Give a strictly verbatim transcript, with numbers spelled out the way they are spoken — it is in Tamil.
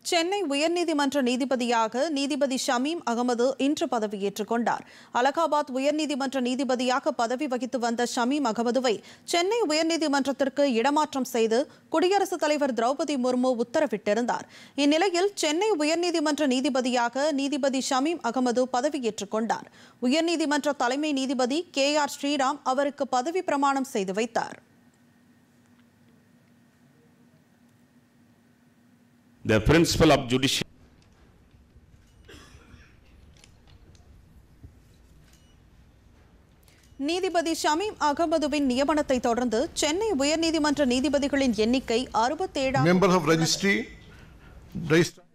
சென்னை உயர்நீதிமன்ற நீதிபதியாக நீதிபதி ஷமீம் அகமது இன்று பதவியேற்றுக் கொண்டார். அலகாபாத் உயர்நீதிமன்ற நீதிபதியாக பதவி வகித்து வந்த ஷமீம் அகமதுவை சென்னை உயர்நீதிமன்றத்திற்கு இடமாற்றம் செய்து குடியரசுத் தலைவர் திரௌபதி முர்மு உத்தரவிட்டிருந்தார். இந்நிலையில் சென்னை உயர்நீதிமன்ற நீதிபதியாக நீதிபதி ஷமீம் அகமது பதவியேற்றுக் கொண்டார். உயர்நீதிமன்ற தலைமை நீதிபதி கே ஆர் ஸ்ரீராம் அவருக்கு பதவி பிரமாணம் செய்து வைத்தார். The principle of judicial நீதிபதி ஷமீம் அகமதுவின் நியமனத்தை தொடர்ந்து சென்னை உயர்நீதிமன்ற நீதிபதிகளின் எண்ணிக்கை அறுபத்தேழு. Member of registry.